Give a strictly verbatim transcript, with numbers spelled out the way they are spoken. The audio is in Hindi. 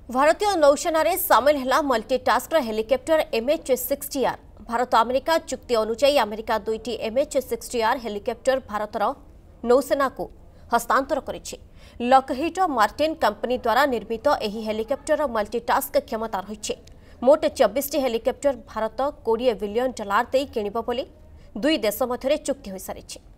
भारतीय नौसेना सामिल है multitasker helicopter MH sixty R. Bharat America चुक्ति अनुसार अमेरिका दुईटी एमएच सिक्सटी आर हेलिकप्टर भारतर नौसेना को हस्तांतर करिछि। लकहिड मार्टिन कंपनी द्वारा निर्मित एही हेलिकप्टर मल्टीटास्क क्षमता रही। मोट चौबीस टी हेलिकप्टर भारत बीस बिलियन डॉलर दे किणिब बोली दुई देश मध्य चुक्ति हो सारी।